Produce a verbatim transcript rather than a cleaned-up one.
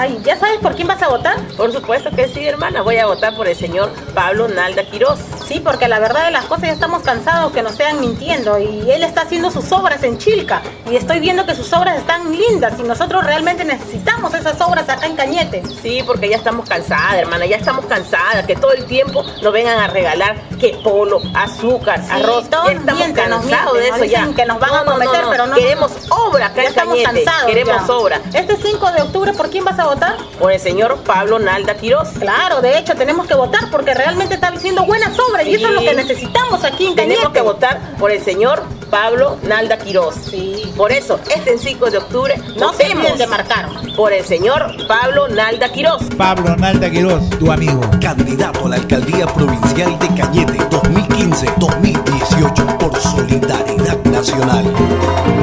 Ay, ¿ya sabes por quién vas a votar? Por supuesto que sí, hermana. Voy a votar por el señor Pablo Nalda Quiroz. Sí, porque la verdad de las cosas ya estamos cansados que nos estén mintiendo. Y él está haciendo sus obras en Chilca. Y estoy viendo que sus obras están lindas. Y nosotros realmente necesitamos esas obras acá en Cañete. Sí, porque ya estamos cansadas, hermana. Ya estamos cansadas. Que todo el tiempo nos vengan a regalar que polo, azúcar, Sí, arroz. todo Ya estamos mienten, nos cansados mienten, de nos eso ya. dicen que nos van a prometer, pero no. Queremos obra acá Ya en estamos Cañete. cansados. Queremos ya. obra. Este cinco de octubre, ¿por quién vas a votar? Por el señor Pablo Nalda Quiroz. Claro, de hecho tenemos que votar porque realmente está haciendo buenas obras. Sí. Y eso es lo que necesitamos aquí en Cañete. Tenemos que votar por el señor Pablo Nalda Quiroz. Sí. Por eso, este cinco de octubre No se votemos olviden de marcar. por el señor Pablo Nalda Quiroz. Pablo Nalda Quiroz, tu amigo. Candidato a la alcaldía provincial de Cañete dos mil quince dos mil dieciocho por Solidaridad Nacional.